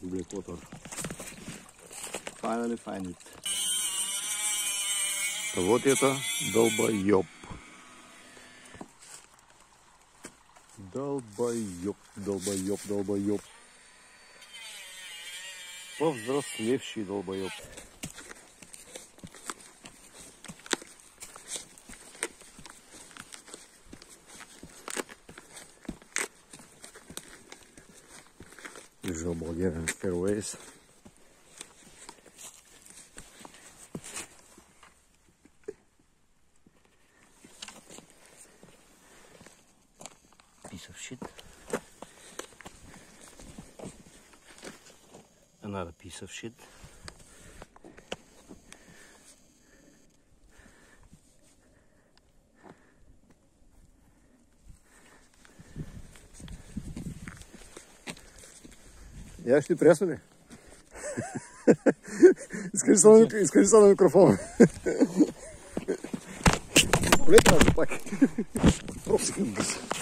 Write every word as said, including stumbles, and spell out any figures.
Blackwater. Finally find it. Вот это долбоёб. Долбоёб, долбоёб, долбоёб. Повзрослевший долбоёб. Usual Bulgarian fairways. Piece of shit. Another piece of shit. Я ж не преснули. Скажи сам на микрофон. Блять, надо так. Просто